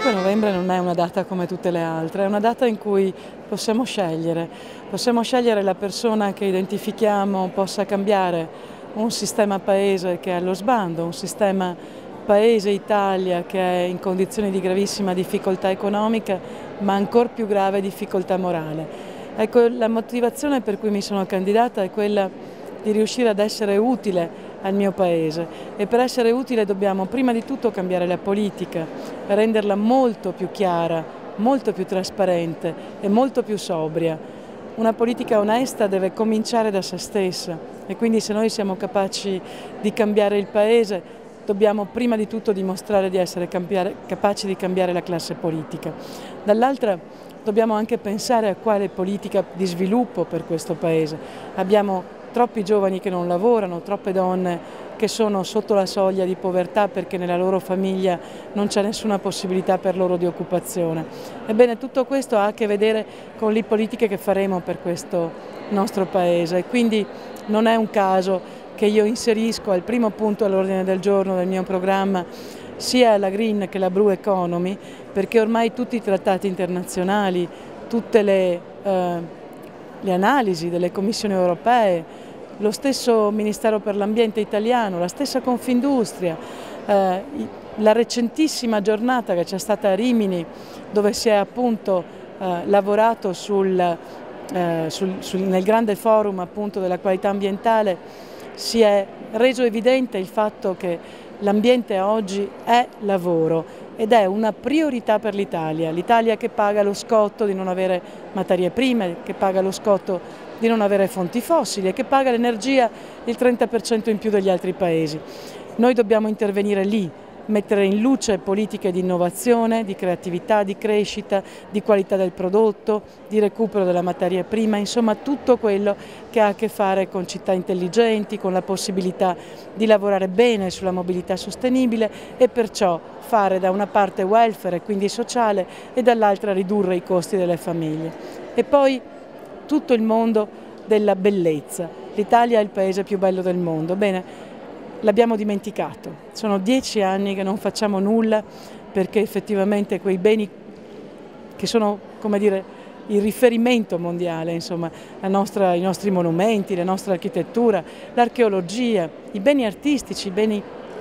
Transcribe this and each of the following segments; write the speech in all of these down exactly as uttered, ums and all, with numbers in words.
venticinque novembre non è una data come tutte le altre, è una data in cui possiamo scegliere, possiamo scegliere la persona che identifichiamo possa cambiare un sistema paese che è allo sbando, un sistema paese Italia che è in condizioni di gravissima difficoltà economica, ma ancor più grave difficoltà morale. Ecco, la motivazione per cui mi sono candidata è quella di riuscire ad essere utile al mio Paese, e per essere utile dobbiamo prima di tutto cambiare la politica, renderla molto più chiara, molto più trasparente e molto più sobria. Una politica onesta deve cominciare da se stessa, e quindi se noi siamo capaci di cambiare il Paese dobbiamo prima di tutto dimostrare di essere capaci di cambiare la classe politica. Dall'altra dobbiamo anche pensare a quale politica di sviluppo per questo Paese. Abbiamo troppi giovani che non lavorano, troppe donne che sono sotto la soglia di povertà perché nella loro famiglia non c'è nessuna possibilità per loro di occupazione. Ebbene, tutto questo ha a che vedere con le politiche che faremo per questo nostro Paese, e quindi non è un caso che io inserisco al primo punto all'ordine del giorno del mio programma sia la Green che la Blue Economy, perché ormai tutti i trattati internazionali, tutte le, eh, le analisi delle commissioni europee, lo stesso Ministero per l'Ambiente italiano, la stessa Confindustria, eh, la recentissima giornata che c'è stata a Rimini, dove si è appunto eh, lavorato sul, eh, sul, sul, nel grande forum appunto della qualità ambientale, si è reso evidente il fatto che l'ambiente oggi è lavoro ed è una priorità per l'Italia, l'Italia che paga lo scotto di non avere materie prime, che paga lo scotto di non avere fonti fossili e che paga l'energia il trenta per cento in più degli altri paesi. Noi dobbiamo intervenire lì, mettere in luce politiche di innovazione, di creatività, di crescita, di qualità del prodotto, di recupero della materia prima, insomma tutto quello che ha a che fare con città intelligenti, con la possibilità di lavorare bene sulla mobilità sostenibile e perciò fare da una parte welfare, quindi sociale, e dall'altra ridurre i costi delle famiglie. E poi tutto il mondo della bellezza. L'Italia è il paese più bello del mondo. Bene, l'abbiamo dimenticato. Sono dieci anni che non facciamo nulla perché effettivamente quei beni che sono, come dire, il riferimento mondiale, insomma, la nostra, i nostri monumenti, la nostra architettura, l'archeologia, i beni artistici, i beni,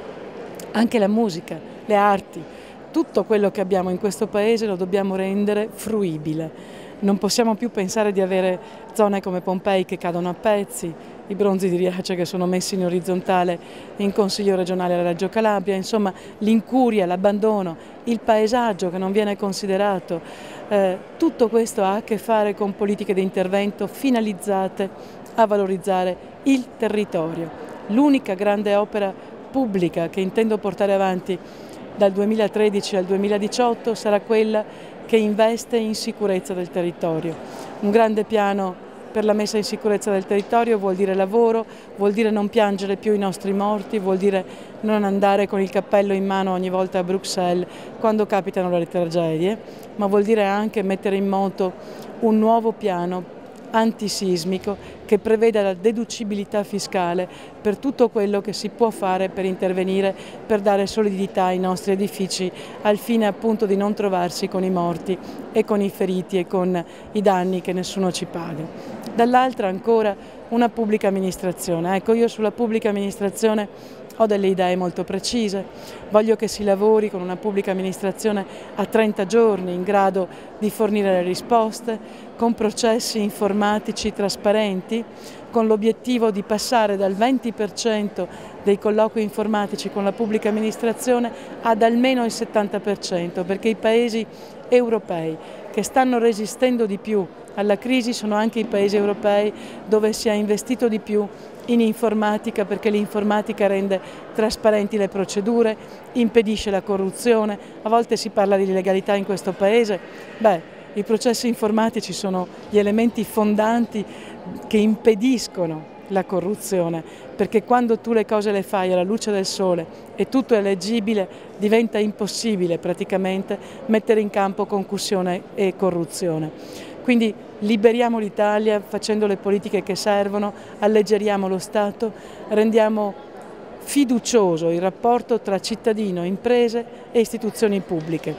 anche la musica, le arti, tutto quello che abbiamo in questo paese lo dobbiamo rendere fruibile. Non possiamo più pensare di avere zone come Pompei che cadono a pezzi, i bronzi di Riace che sono messi in orizzontale in Consiglio regionale alla Reggio Calabria, insomma l'incuria, l'abbandono, il paesaggio che non viene considerato. Eh, tutto questo ha a che fare con politiche di intervento finalizzate a valorizzare il territorio. L'unica grande opera pubblica che intendo portare avanti dal duemilatredici al duemiladiciotto sarà quella che investe in sicurezza del territorio. Un grande piano per la messa in sicurezza del territorio vuol dire lavoro, vuol dire non piangere più i nostri morti, vuol dire non andare con il cappello in mano ogni volta a Bruxelles quando capitano le tragedie, ma vuol dire anche mettere in moto un nuovo piano antisismico che preveda la deducibilità fiscale per tutto quello che si può fare per intervenire, per dare solidità ai nostri edifici, al fine appunto di non trovarsi con i morti e con i feriti e con i danni che nessuno ci paga. Dall'altra ancora una pubblica amministrazione. Ecco, io sulla pubblica amministrazione ho delle idee molto precise, voglio che si lavori con una pubblica amministrazione a trenta giorni in grado di fornire le risposte, con processi informatici trasparenti, con l'obiettivo di passare dal venti per cento dei colloqui informatici con la pubblica amministrazione ad almeno il settanta per cento, perché i paesi europei che stanno resistendo di più alla crisi sono anche i paesi europei dove si è investito di più in informatica, perché l'informatica rende trasparenti le procedure, impedisce la corruzione. A volte si parla di illegalità in questo paese, beh, i processi informatici sono gli elementi fondanti che impediscono la corruzione, perché quando tu le cose le fai alla luce del sole e tutto è leggibile, diventa impossibile praticamente mettere in campo concussione e corruzione. Quindi liberiamo l'Italia facendo le politiche che servono, alleggeriamo lo Stato, rendiamo fiducioso il rapporto tra cittadino, imprese e istituzioni pubbliche.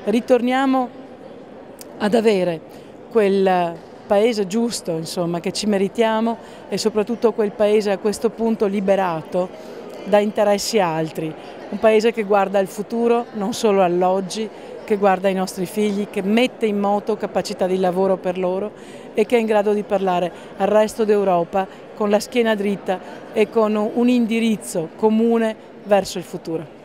ritorniamo ad avere quel paese giusto, insomma, che ci meritiamo e soprattutto quel paese a questo punto liberato da interessi altri, un paese che guarda al futuro, non solo all'oggi, che guarda ai nostri figli, che mette in moto capacità di lavoro per loro e che è in grado di parlare al resto d'Europa con la schiena dritta e con un indirizzo comune verso il futuro.